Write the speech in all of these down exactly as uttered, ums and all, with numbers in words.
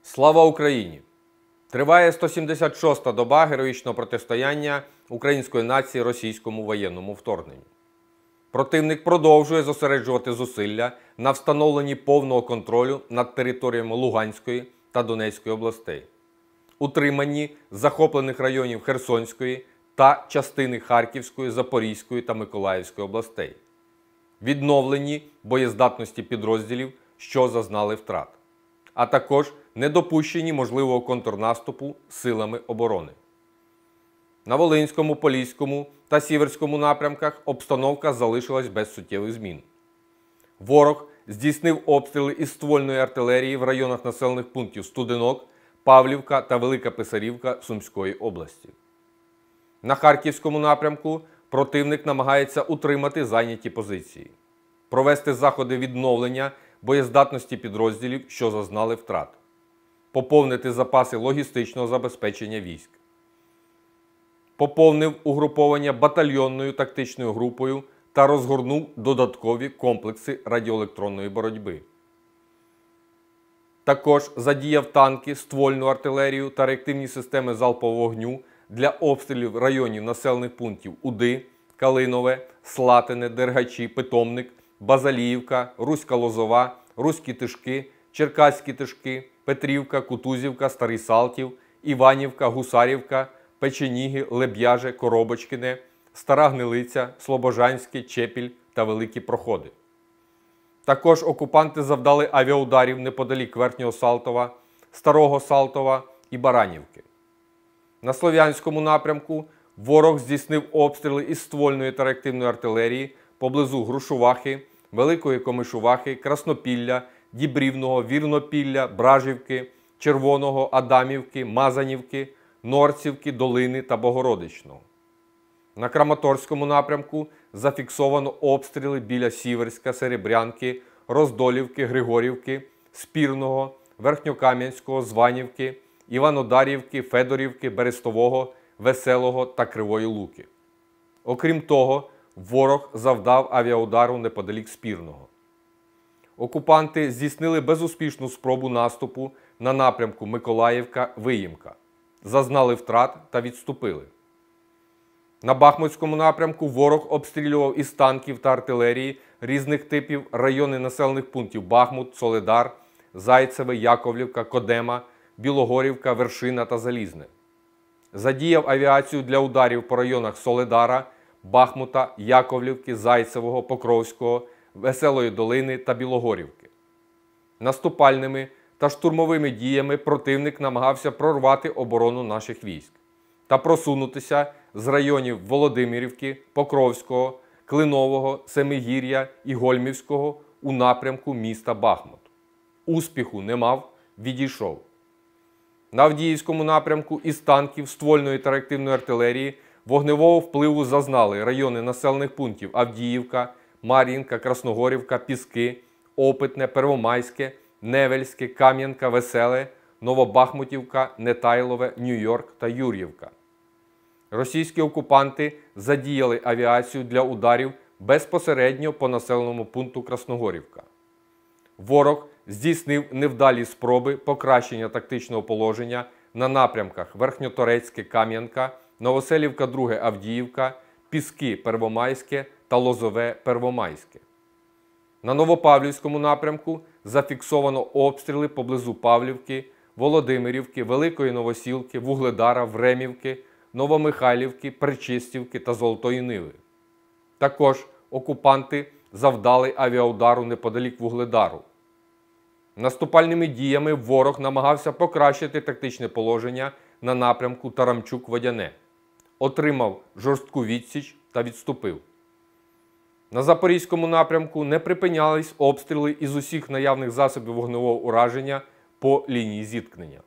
Слава Україні! Триває сто сімдесят шоста доба героїчного протистояння української нації російському воєнному вторгненню. Противник продовжує зосереджувати зусилля на встановленні повного контролю над територіями Луганської та Донецької областей, утриманні захоплених районів Херсонської та частини Харківської, Запорізької та Миколаївської областей, відновленні боєздатності підрозділів, що зазнали втрат, а також недопущенні можливого контрнаступу силами оборони. На Волинському, Поліському та Сіверському напрямках обстановка залишилась без суттєвих змін. Ворог здійснив обстріли із ствольної артилерії в районах населених пунктів Студенок, Павлівка та Велика Писарівка Сумської області. На Харківському напрямку противник намагається утримати зайняті позиції, провести заходи відновлення боєздатності підрозділів, що зазнали втрат, поповнити запаси логістичного забезпечення військ, поповнив угруповання батальйонною тактичною групою та розгорнув додаткові комплекси радіоелектронної боротьби. Також задіяв танки, ствольну артилерію та реактивні системи залпового вогню для обстрілів районів населених пунктів Уди, Калинове, Слатине, Дергачі, Питомник, Базаліївка, Руська Лозова, Руські Тишки, Черкаські Тишки, Петрівка, Кутузівка, Старий Салтів, Іванівка, Гусарівка, Печеніги, Леб'яже, Коробочкине, Стара Гнилиця, Слобожанське, Чепіль та Великі Проходи. Також окупанти завдали авіаударів неподалік Верхнього Салтова, Старого Салтова і Баранівки. На Слов'янському напрямку ворог здійснив обстріли із ствольної та реактивної артилерії поблизу Грушувахи, Великої Комишувахи, Краснопілля, Дібрівного, Вірнопілля, Бражівки, Червоного, Адамівки, Мазанівки, Норцівки, Долини та Богородичного. На Краматорському напрямку зафіксовано обстріли біля Сіверська, Серебрянки, Роздолівки, Григорівки, Спірного, Верхньокам'янського, Званівки, Іванодарівки, Федорівки, Берестового, Веселого та Кривої Луки. Окрім того, ворог завдав авіаудару неподалік Спірного. Окупанти здійснили безуспішну спробу наступу на напрямку Миколаївка-Виїмка, зазнали втрат та відступили. На Бахмутському напрямку ворог обстрілював із танків та артилерії різних типів райони населених пунктів Бахмут, Соледар, Зайцеве, Яковлівка, Кодема, Білогорівка, Вершина та Залізне. Задіяв авіацію для ударів по районах Соледара, Бахмута, Яковлівки, Зайцевого, Покровського, Веселої Долини та Білогорівки. Наступальними та штурмовими діями противник намагався прорвати оборону наших військ та просунутися з районів Володимирівки, Покровського, Клинового, Семигір'я і Гольмівського у напрямку міста Бахмут. Успіху не мав, відійшов. На Авдіївському напрямку із танків, ствольної та реактивної артилерії вогневого впливу зазнали райони населених пунктів Авдіївка, Мар'їнка, Красногорівка, Піски, Опитне, Первомайське, Невельське, Кам'янка, Веселе, Новобахмутівка, Нетайлове, Нью-Йорк та Юр'ївка. Російські окупанти задіяли авіацію для ударів безпосередньо по населеному пункту Красногорівка. Ворог здійснив невдалі спроби покращення тактичного положення на напрямках Верхньоторецьке, Кам'янка, Новоселівка, друге Авдіївка, Піски, Первомайське та Лозове, Первомайське. На Новопавлівському напрямку зафіксовано обстріли поблизу Павлівки, Володимирівки, Великої Новосілки, Вугледара, Времівки, Новомихайлівки, Причистівки та Золотої Ниви. Також окупанти завдали авіаудару неподалік Вугледару. Наступальними діями ворог намагався покращити тактичне положення на напрямку Тарамчук-Водяне, отримав жорстку відсіч та відступив. На Запорізькому напрямку не припинялись обстріли із усіх наявних засобів вогневого ураження по лінії зіткнення.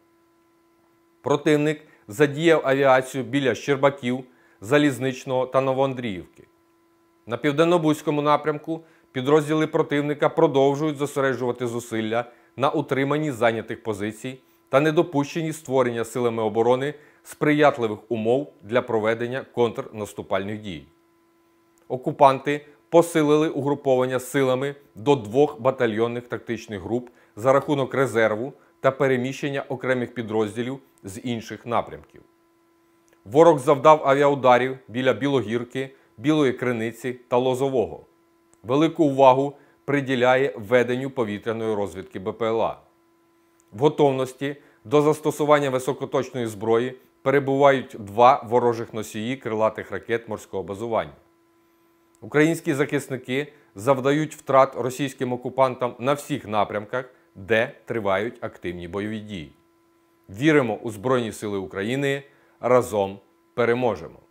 Противник задіяв авіацію біля Щербаків, Залізничного та Новоандріївки. На Південнобузькому напрямку підрозділи противника продовжують зосереджувати зусилля на утриманні зайнятих позицій та недопущенні створення силами оборони сприятливих умов для проведення контрнаступальних дій. Окупанти посилили угруповання силами до двох батальйонних тактичних груп за рахунок резерву та переміщення окремих підрозділів з інших напрямків. Ворог завдав авіаударів біля Білогірки, Білої Криниці та Лозового. Велику увагу приділяє веденню повітряної розвідки БПЛА. В готовності до застосування високоточної зброї перебувають два ворожих носії крилатих ракет морського базування. Українські захисники завдають втрат російським окупантам на всіх напрямках, де тривають активні бойові дії. Віримо у Збройні Сили України. Разом переможемо!